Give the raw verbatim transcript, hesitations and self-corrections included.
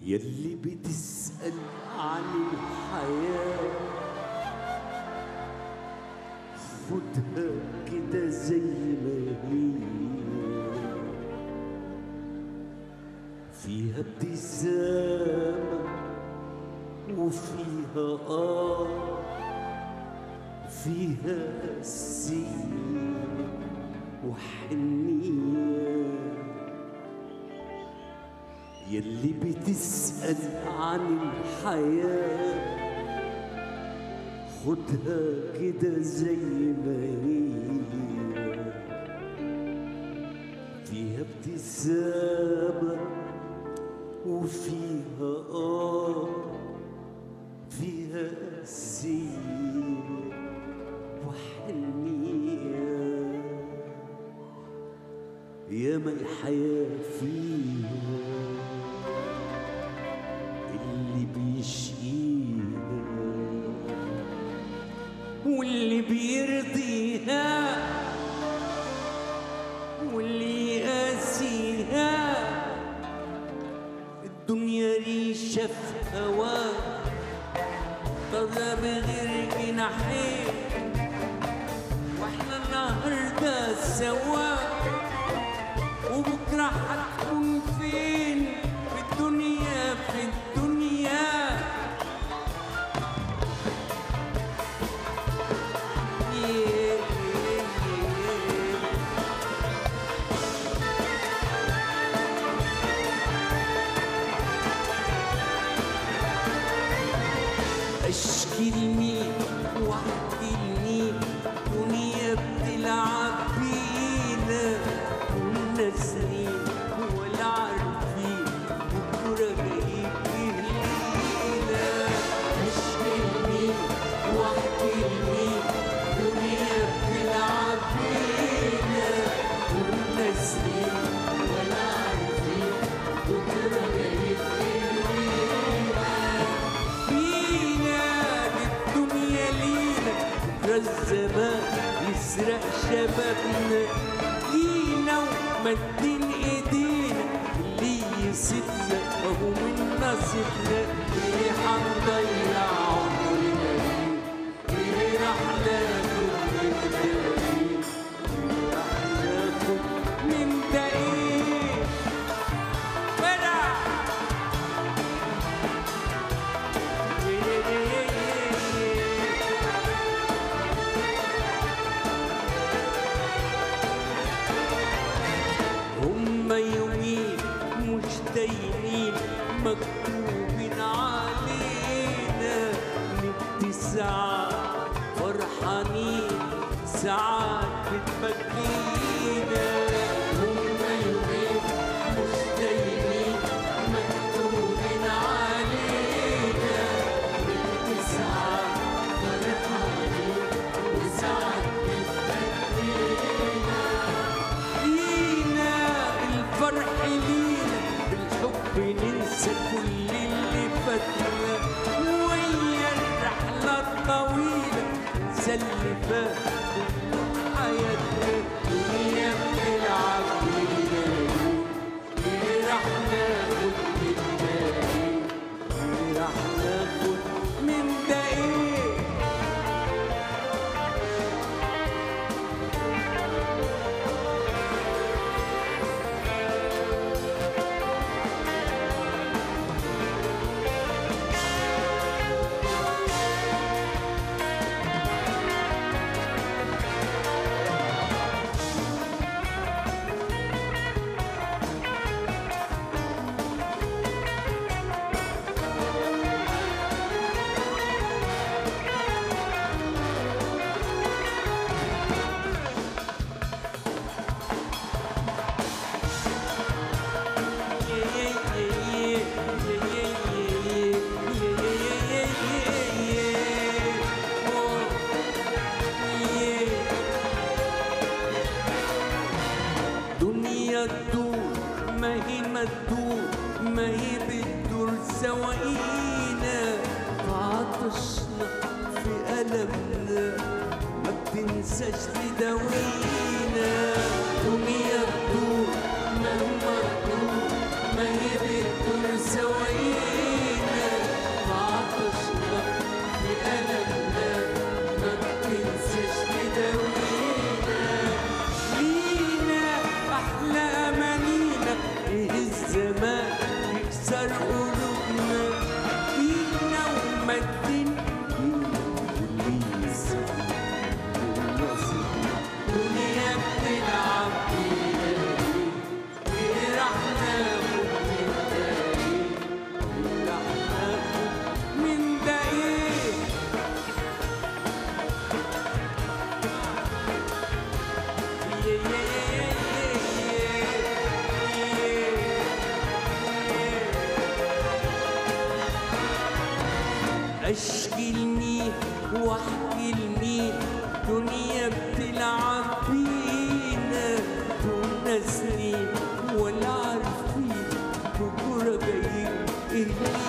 يلي بتسأل عن الحياة خدها كده زي ما هي، فيها ابتسامة وفيها آه، فيها سين وحنية. يلي بتسأل عن الحياة خدها كده زي ما هي، فيها ابتسامة وفيها آه، فيها سين وحنية. ياما الحياة فيها اللي بيشقيها واللي بيرضيها واللي يقاسيها. الدنيا ريشة في هواها طالعة بغير جناحين، واحنا النهارده سوا وبكره هتكون فين في الدنيا في الدنيا. اشكي لمين واحكي لمين، دنيا بتلعب بينا كنا سنين ولا عارفين بكره جايب ايه لينا. اشكي لمين واحكي لمين، دنيا بتلعب بينا كنا سنين ولا عارفين بكره جايب ايه لينا. الزمان يسرق شبابنا لينا ومدين ايدينا، اللي يسيبنا وهو من نصيبنا. ليه هنضيع عمرنا ليه؟ ليه راح ناخد من ده ايه؟ ليه راح ناخد من ده ايه؟ بدع يومين مش دايمين مكتوبين علينا، نبكي ساعات فرحانين ساعات بتبكينا. هما يومين مش دايمين مكتوبين علينا، نبكي ساعات فرحانين وساعات بتبكينا. فرح لينا بالحب ننسى كل اللي فاتنا، ويا الرحلة الطويلة ننسى اللي فات كل حياتنا. الدنيا بتلعب بينا ليه؟ راح ناخد من ده ايه؟ ليه راح ناخد من ده ايه؟ دنيا تدور ما هي ما تدور، ما هي بتدور سواقينا. فعطشنا في ألمنا ما بتنساش تداوينا. دنيا تدور مهما تدور ما هي بتدور سواقينا. اشكي لمين واحكي لمين؟ دنيا بتلعب بينا دون سنين ولا عارفين بكره جايين ايه.